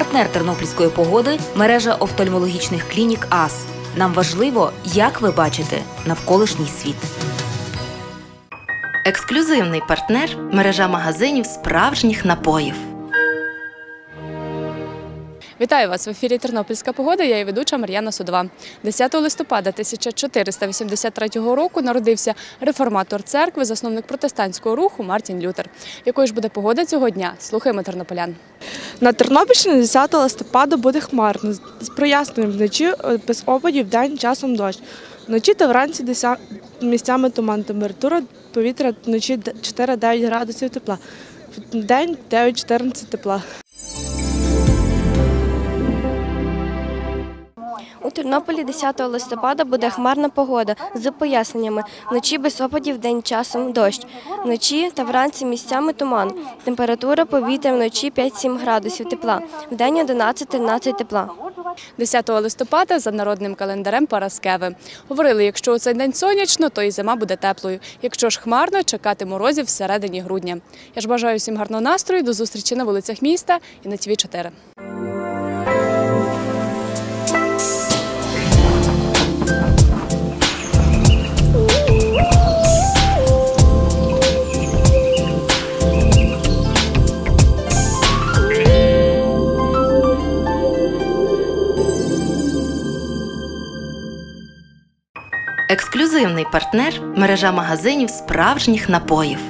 Партнер тернопільської погоди – мережа офтальмологічних клінік АС. Нам важливо, як ви бачите навколишній світ. Ексклюзивний партнер – мережа магазинів справжніх напоїв. Вітаю вас! В ефірі «Тернопільська погода», я і ведуча Мар'яна Судова. 10 листопада 1483 року народився реформатор церкви, засновник протестантського руху Мартін Лютер. Якою ж буде погода цього дня? Слухаємо тернополян. На Тернопільщині 10 листопада буде хмарно, з проясненням вночі без опадів, вдень часом дощ. Вночі та вранці місцями туман. Температура повітря вночі 4-9 градусів тепла, вдень 9-14 тепла. У Тернополі 10 листопада буде хмарна погода з проясненнями. Вночі без опадів, вдень часом дощ. Вночі та вранці місцями туман. Температура повітря вночі 5-7 градусів тепла, вдень 11-13 тепла. 10 листопада за народним календарем Параскеви. Говорили, якщо у цей день сонячно, то і зима буде теплою. Якщо ж хмарно, чекати морозів всередині грудня. Я ж бажаю всім гарного настрою, до зустрічі на вулицях міста і на ТВ4. Ексклюзивний партнер – мережа магазинів справжніх напоїв.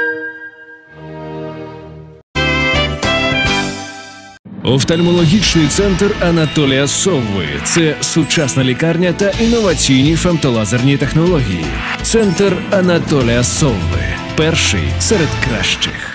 Офтальмологічний центр Анатолія Совви – це сучасна лікарня та інноваційні фемтолазерні технології. Центр Анатолія Совви – перший серед кращих.